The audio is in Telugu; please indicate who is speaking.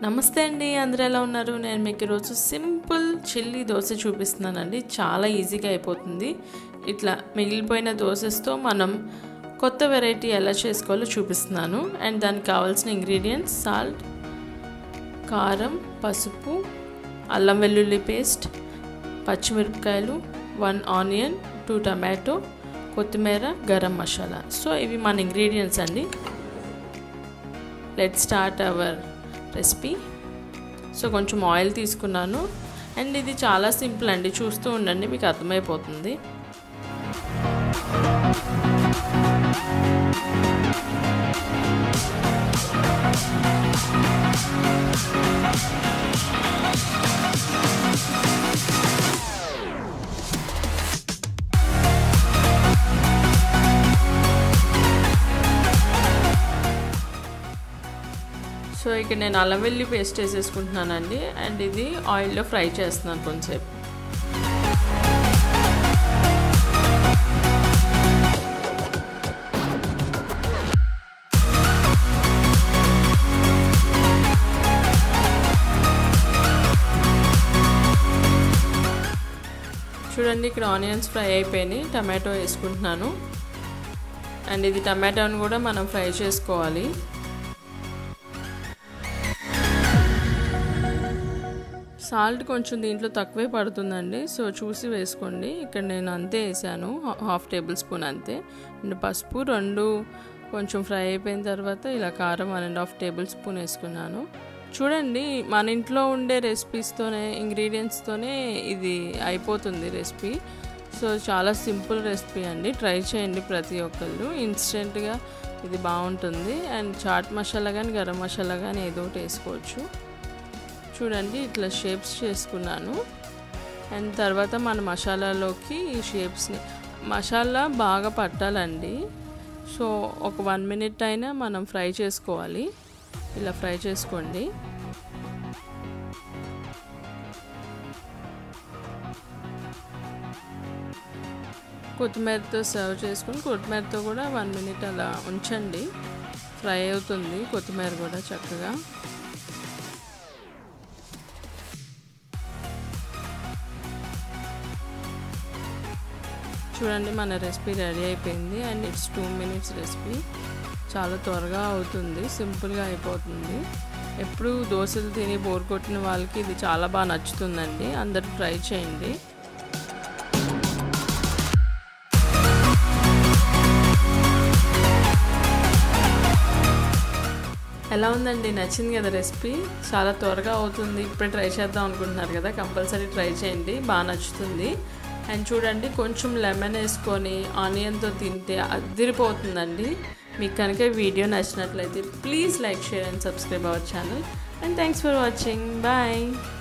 Speaker 1: నమస్తే అండి, అందరూ ఎలా ఉన్నారు? నేను మీకు ఈరోజు సింపుల్ చిల్లీ దోశ చూపిస్తున్నానండి. చాలా ఈజీగా అయిపోతుంది. ఇట్లా మిగిలిపోయిన దోసెస్తో మనం కొత్త వెరైటీ ఎలా చేసుకోవాలో చూపిస్తున్నాను. అండ్ దానికి కావాల్సిన ఇంగ్రీడియంట్స్ సాల్ట్, కారం, పసుపు, అల్లం వెల్లుల్లి పేస్ట్, పచ్చిమిరపకాయలు, 1 ఆనియన్, 2 టమాటో, కొత్తిమీర, గరం మసాలా. సో ఇవి మన ఇంగ్రీడియంట్స్ అండి. Let's start our recipe. So కొంచెం ఆయిల్ తీసుకున్నాను. అండ్ ఇది చాలా సింపుల్ అండి, చూస్తూ ఉండండి మీకు అర్థమైపోతుంది. సో ఇక్కడ నేను అల్లం వెల్లుల్లి పేస్ట్ వేసేసుకుంటున్నానండి. అండ్ ఇది ఆయిల్లో ఫ్రై చేస్తున్నాను కొంచెంసేపు. చూడండి ఇక్కడ ఆనియన్స్ ఫ్రై అయిపోయినాయి. టమాటో వేసుకుంటున్నాను. అండ్ ఇది టమాటోని కూడా మనం ఫ్రై చేసుకోవాలి. సాల్ట్ కొంచెం దీంట్లో తక్కువే పడుతుందండి, సో చూసి వేసుకోండి. ఇక్కడ నేను అంతే వేసాను, 1/2 టేబుల్ స్పూన్ అంతే. అండ్ పసుపు 2 కొంచెం ఫ్రై అయిపోయిన తర్వాత ఇలా కారం 1.5 టేబుల్ స్పూన్ వేసుకున్నాను. చూడండి మన ఇంట్లో ఉండే రెసిపీస్తోనే ఇంగ్రీడియంట్స్తోనే ఇది అయిపోతుంది రెసిపీ. సో చాలా సింపుల్ రెసిపీ అండి, ట్రై చేయండి ప్రతి ఒక్కళ్ళు. ఇన్స్టెంట్గా ఇది బాగుంటుంది. అండ్ చాట్ మసాలా కానీ గరం మసాలా కానీ ఏదో ఒకటి వేసుకోవచ్చు. చూడండి ఇట్లా షేప్స్ చేసుకున్నాను. అండ్ తర్వాత మన మసాలాలోకి ఈ షేప్స్ని మసాలా బాగా పట్టాలండి. సో ఒక 1 మినిట్ అయినా మనం ఫ్రై చేసుకోవాలి. ఇలా ఫ్రై చేసుకోండి. కొత్తిమీరతో సర్వ్ చేసుకుని కొత్తిమీరతో కూడా 1 మినిట్ అలా ఉంచండి, ఫ్రై అవుతుంది కొత్తిమీర కూడా చక్కగా. చూడండి మన రెసిపీ రెడీ అయిపోయింది. And it's 2 minutes recipe. చాలా త్వరగా అవుతుంది, సింపుల్గా అయిపోతుంది. ఎప్పుడు దోశలు తిని బోర్ కొట్టిన వాళ్ళకి ఇది చాలా బాగా నచ్చుతుందండి. అందరూ ట్రై చేయండి. ఎలా ఉందండి? నచ్చింది కదా రెసిపీ? చాలా త్వరగా అవుతుంది. ఇప్పుడే ట్రై చేద్దాం అనుకుంటున్నారు కదా, కంపల్సరీ ట్రై చేయండి, బాగా నచ్చుతుంది. అండ్ చూడండి కొంచెం లెమన్ వేసుకొని ఆనియన్తో తింటే అదిరిపోతుందండి. మీకు కనుక వీడియో నచ్చినట్లయితే please like, share and subscribe our channel. And thanks for watching. Bye.